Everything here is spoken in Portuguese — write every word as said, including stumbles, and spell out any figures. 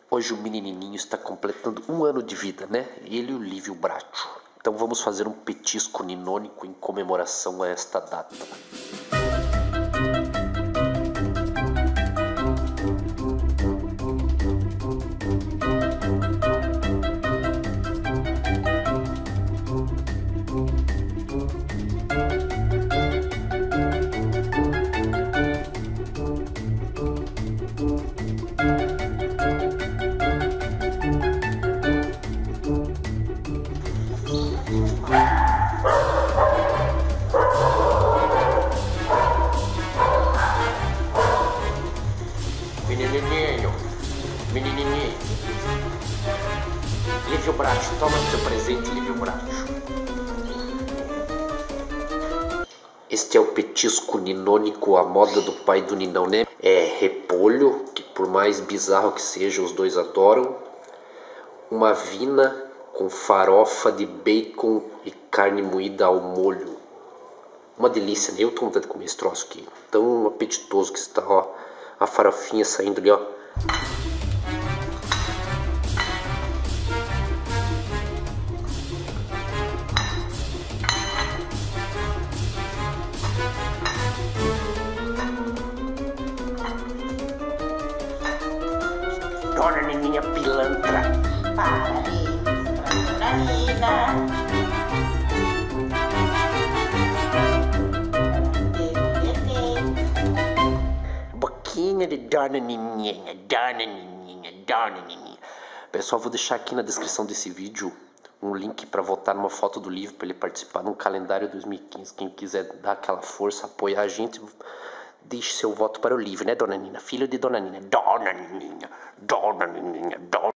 Hoje o menininho está completando um ano de vida, né? Ele e o Lívio Bracho. Então vamos fazer um petisco ninônico em comemoração a esta data. Menininho, menininho, Lívio Bracho, toma seu presente, Lívio Bracho. Este é o petisco ninônico à moda do pai do Ninão, né? É repolho, que por mais bizarro que seja, os dois adoram. Uma vina com farofa de bacon e carne moída ao molho. Uma delícia, né? Eu tô com vontade de comer esse troço aqui. Tão apetitoso que está, ó. A farofinha saindo ali, ó. Dona Nininha pilantra. Para isso, Dona Nina. Boquinha de Dona Nininha, Dona Nininha, Dona Nininha. Pessoal, vou deixar aqui na descrição desse vídeo um link para votar numa foto do Lívio para ele participar no calendário dois mil e quinze. Quem quiser dar aquela força, apoiar a gente, deixe seu voto para o Lívio, né, Dona Nina? Filho de Dona Nina. Dona Nininha, Dona Nininha, Dona